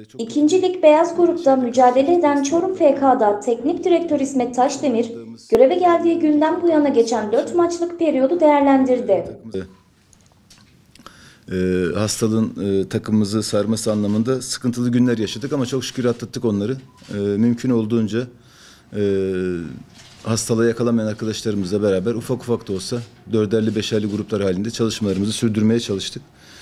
çok İkinci Lig Beyaz Grup'ta mücadele eden Çorum FK'da Teknik Direktör İsmet Taşdemir, yaptığımız göreve geldiği günden bu yana geçen 4 çalışmalar maçlık periyodu değerlendirdi. hastalığın takımımızı sarması anlamında sıkıntılı günler yaşadık ama çok şükür atlattık onları. Mümkün olduğunca hastalığa yakalamayan arkadaşlarımızla beraber ufak ufak da olsa dörderli beşerli gruplar halinde çalışmalarımızı sürdürmeye çalıştık.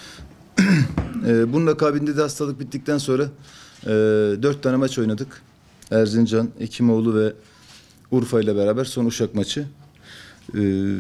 Bunun akabinde de hastalık bittikten sonra 4 tane maç oynadık. Erzincan, Hekimoğlu ve Urfa ile beraber son Uşak maçı. E,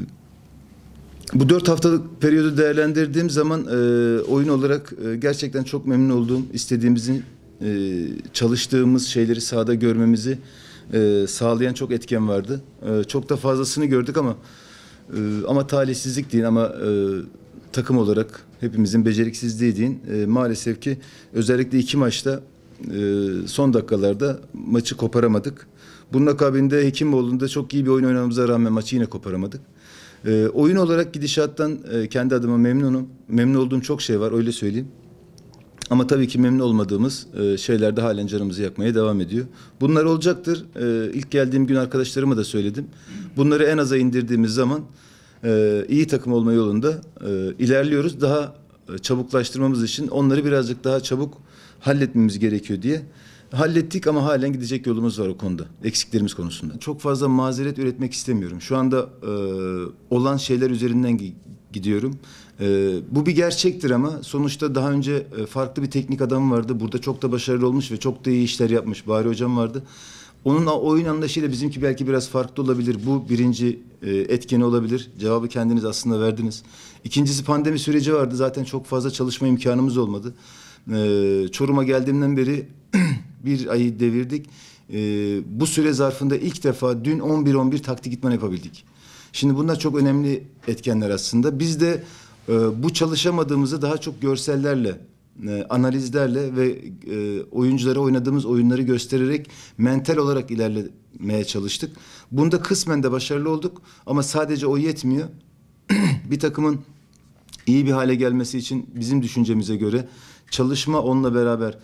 Bu 4 haftalık periyodu değerlendirdiğim zaman oyun olarak gerçekten çok memnun olduğum, istediğimizin çalıştığımız şeyleri sahada görmemizi sağlayan çok etken vardı. Çok da fazlasını gördük ama talihsizlik değil ama takım olarak hepimizin beceriksizliği değil. Maalesef ki özellikle 2 maçta son dakikalarda maçı koparamadık. Bunun akabinde Hekimoğlu'nda çok iyi bir oyun oynamamıza rağmen maçı yine koparamadık. Oyun olarak gidişattan kendi adıma memnunum. Memnun olduğum çok şey var, öyle söyleyeyim. Ama tabii ki memnun olmadığımız şeyler de halen canımızı yakmaya devam ediyor. Bunlar olacaktır. İlk geldiğim gün arkadaşlarıma da söyledim. Bunları en aza indirdiğimiz zaman iyi takım olma yolunda ilerliyoruz. Daha çabuklaştırmamız için onları birazcık daha çabuk halletmemiz gerekiyor diye. Hallettik ama halen gidecek yolumuz var o konuda. Eksiklerimiz konusunda. Çok fazla mazeret üretmek istemiyorum. Şu anda olan şeyler üzerinden gidiyorum. Bu bir gerçektir ama sonuçta daha önce farklı bir teknik adam vardı. Burada çok da başarılı olmuş ve çok da iyi işler yapmış. Bahri Hocam vardı. Onun oyun anlayışıyla bizimki belki biraz farklı olabilir. Bu birinci etkeni olabilir. Cevabı kendiniz aslında verdiniz. İkincisi pandemi süreci vardı. Zaten çok fazla çalışma imkanımız olmadı. Çorum'a geldiğimden beri bir ayı devirdik. Bu süre zarfında ilk defa dün 11-11 taktik idman yapabildik. Şimdi bunlar çok önemli etkenler aslında. Biz de bu çalışamadığımızı daha çok görsellerle, analizlerle ve oyunculara oynadığımız oyunları göstererek mental olarak ilerlemeye çalıştık. Bunda kısmen de başarılı olduk ama sadece o yetmiyor. Bir takımın iyi bir hale gelmesi için bizim düşüncemize göre çalışma onunla beraber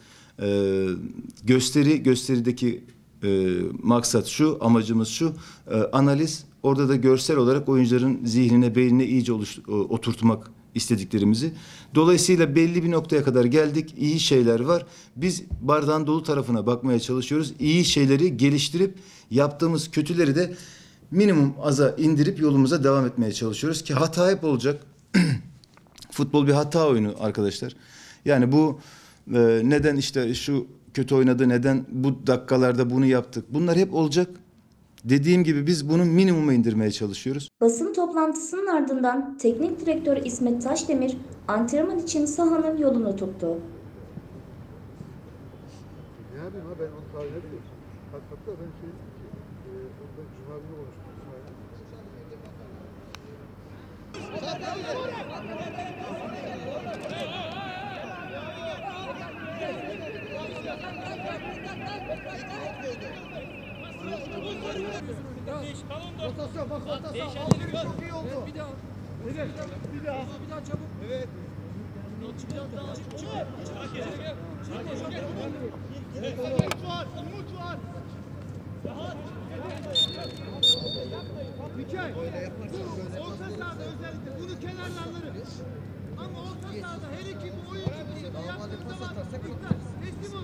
gösterideki maksat şu, amacımız şu, analiz, orada da görsel olarak oyuncuların zihnine, beynine iyice oturtmak istediklerimizi. Dolayısıyla belli bir noktaya kadar geldik. İyi şeyler var. Biz bardağın dolu tarafına bakmaya çalışıyoruz. İyi şeyleri geliştirip yaptığımız kötüleri de minimum aza indirip yolumuza devam etmeye çalışıyoruz ki hata hep olacak. Futbol bir hata oyunu arkadaşlar. Yani bu neden işte şu kötü oynadı, neden bu dakikalarda bunu yaptık. Bunlar hep olacak. Dediğim gibi biz bunu minimuma indirmeye çalışıyoruz. Basın toplantısının ardından Teknik Direktör İsmet Taşdemir, antrenman için sahanın yolunu tuttu. Ne yapayım ha ben onu tahmin ediyorum. Hatta ben orada Cuma günü konuştum. Rotasyon bak rotasyon. Çok iyi oldu. Bir daha. Evet. Bir daha. Bir daha çabuk. Evet. Umut var. Umut var. Mikael. Bu orta sahada özellikle bunu kenarlarları. Ama orta sahada her iki bu oyuncu bunu yaptığı zaman dikkat. Teslim ol.